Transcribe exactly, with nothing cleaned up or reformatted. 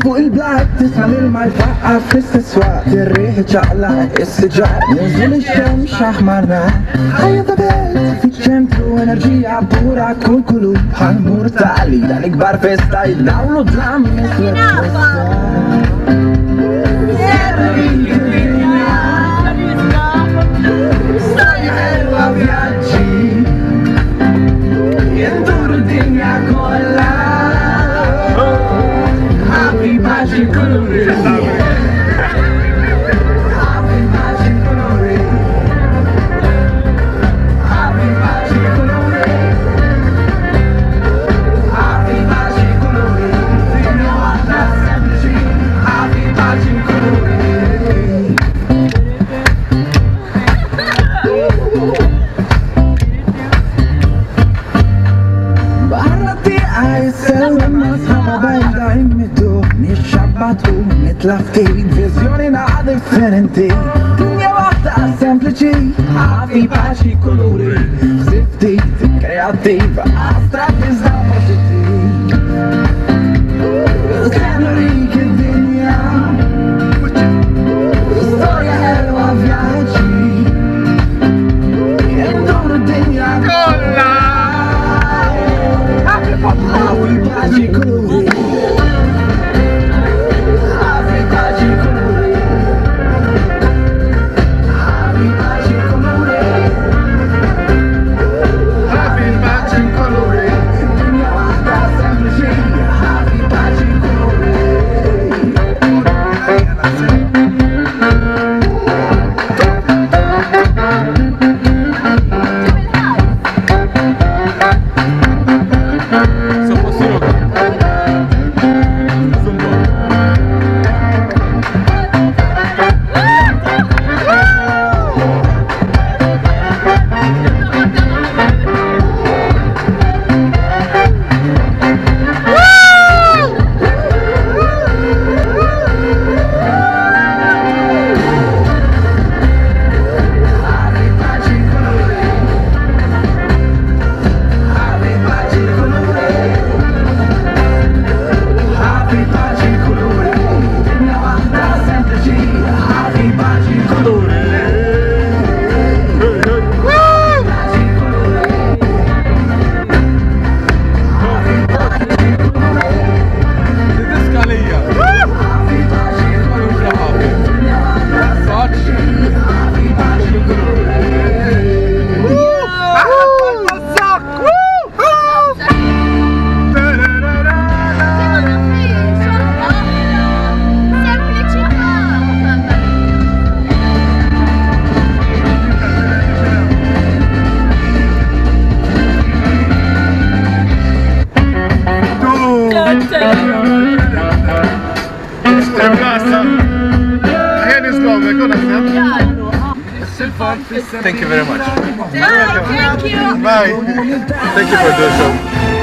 fuq il-blat tisma' l-ilma jfaqqa fl-istess waqt ir-riħ ċaqlaq is-siġar ninżel ix-xemx aħmarna ħajja ta' belt fiċ-ċentru enerġija pura kull kulub bħal mur tali dan ikbar festa jiddawlu dlam iswed storja ħelwa vjaġġi jinduru d-dinja kollha Happy Magic Colori Happy Magic Colori Happy Magic Colori Happy Magic Colori Dinja waħda sempliċi Happy Magic Colori Barra tiqa jissew imma sħaba bajda immitu Nixxabbatu, nitlafti, vizjoni naqa differenti Dinja waħda sempliċi, ħafi paċi koluri Sifti, kreativa, astrat iżda pożittiv Skenrik id-dinja Storja ħelwa vjaġġi Jinduru d-dinja kollha Happy Magic Colori Thank you very much. Thank you. Bye. Thank you for doing so.